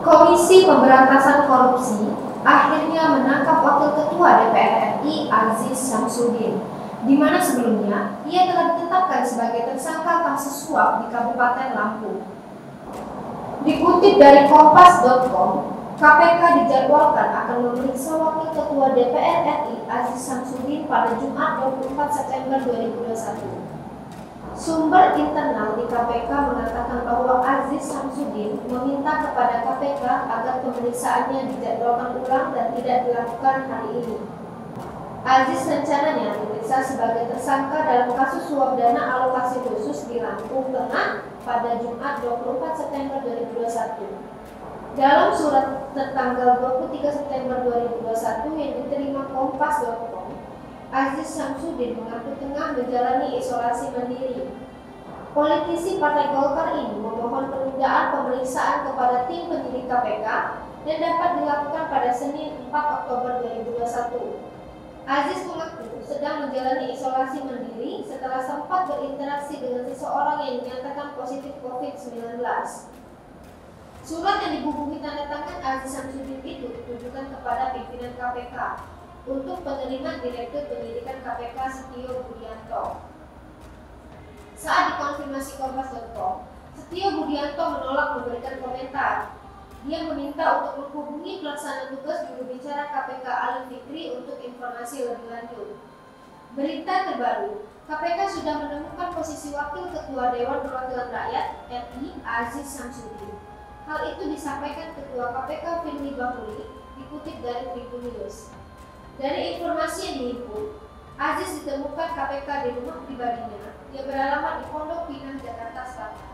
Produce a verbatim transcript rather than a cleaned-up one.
Komisi Pemberantasan Korupsi akhirnya menangkap Wakil Ketua D P R R I Aziz Syamsuddin, di mana sebelumnya ia telah ditetapkan sebagai tersangka kasus suap di Kabupaten Lampung. Dikutip dari kompas titik com, K P K dijadwalkan akan memeriksa Wakil Ketua D P R R I Aziz Syamsuddin pada Jumat dua puluh empat September dua ribu dua puluh satu. Sumber internal di K P K mengatakan bahwa Aziz Syamsuddin meminta kepada K P K agar pemeriksaannya dijadwalkan ulang dan tidak dilakukan hari ini. Aziz rencananya diperiksa sebagai tersangka dalam kasus suap dana alokasi khusus di Lampung Tengah pada Jumat dua puluh empat September dua ribu dua puluh satu. Dalam surat tertanggal dua puluh tiga September dua ribu dua puluh satu yang diterima kompas titik com, Aziz Syamsuddin mengaku tengah menjalani isolasi mandiri. Politisi Partai Golkar ini memohon penundaan pemeriksaan kepada tim penyidik K P K dan dapat dilakukan pada Senin empat Oktober dua ribu dua puluh satu. Aziz mengaku sedang menjalani isolasi mandiri setelah sempat berinteraksi dengan seseorang yang dinyatakan positif COVID sembilan belas. Surat yang dibubuhi tanda tangan Aziz Syamsuddin itu ditujukan kepada pimpinan K P K untuk penerimaan Direktur Penyidikan K P K Setio Budianto. Saat dikonfirmasi kompas titik com, Setio Budianto menolak memberikan komentar. Dia meminta untuk menghubungi pelaksana tugas juru bicara K P K Ali Fikri untuk informasi lebih lanjut. Berita terbaru, K P K sudah menemukan posisi Wakil Ketua Dewan Perwakilan Rakyat R I Aziz Syamsuddin. Hal itu disampaikan Ketua K P K Firly Bahuri dikutip dari Tribun News. Dari informasi yang dihimpun, Aziz ditemukan K P K di rumah pribadinya yang beralamat di Pondok Pinang, Jakarta Selatan.